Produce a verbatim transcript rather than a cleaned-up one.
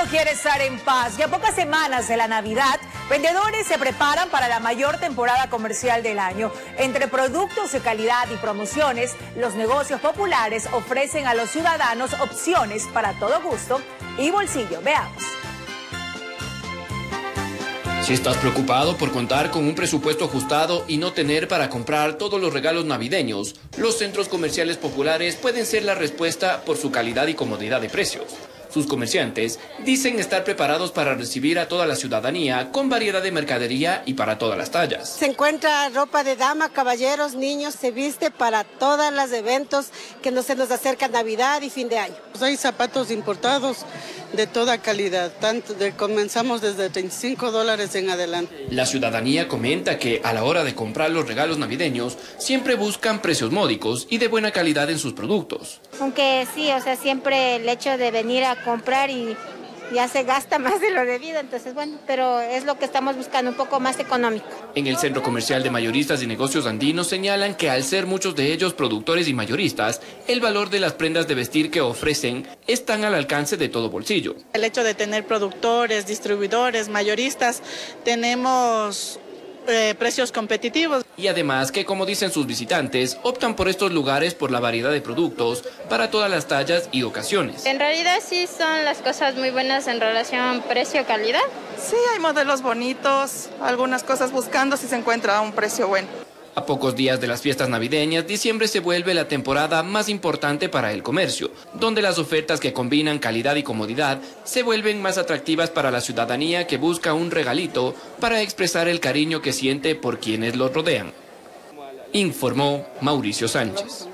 quiere estar en paz y a pocas semanas de la Navidad, vendedores se preparan para la mayor temporada comercial del año. Entre productos de calidad y promociones, los negocios populares ofrecen a los ciudadanos opciones para todo gusto y bolsillo. Veamos. Si estás preocupado por contar con un presupuesto ajustado y no tener para comprar todos los regalos navideños, los centros comerciales populares pueden ser la respuesta por su calidad y comodidad de precios. Sus comerciantes dicen estar preparados para recibir a toda la ciudadanía con variedad de mercadería y para todas las tallas. Se encuentra ropa de dama, caballeros, niños, se viste para todos los eventos que no se nos acerca Navidad y fin de año. Pues hay zapatos importados de toda calidad, tanto de, comenzamos desde treinta y cinco dólares en adelante. La ciudadanía comenta que a la hora de comprar los regalos navideños siempre buscan precios módicos y de buena calidad en sus productos. Aunque sí, o sea, siempre el hecho de venir a comprar y ya se gasta más de lo debido, entonces bueno, pero es lo que estamos buscando, un poco más económico. En el Centro Comercial de Mayoristas y Negocios Andinos señalan que al ser muchos de ellos productores y mayoristas, el valor de las prendas de vestir que ofrecen están al alcance de todo bolsillo. El hecho de tener productores, distribuidores, mayoristas, tenemos Eh, precios competitivos. Y además que, como dicen sus visitantes, optan por estos lugares por la variedad de productos para todas las tallas y ocasiones. En realidad sí son las cosas muy buenas en relación precio-calidad. Sí, hay modelos bonitos, algunas cosas buscando si se encuentra a un precio bueno. A pocos días de las fiestas navideñas, diciembre se vuelve la temporada más importante para el comercio, donde las ofertas que combinan calidad y comodidad se vuelven más atractivas para la ciudadanía que busca un regalito para expresar el cariño que siente por quienes los rodean. Informó Mauricio Sánchez.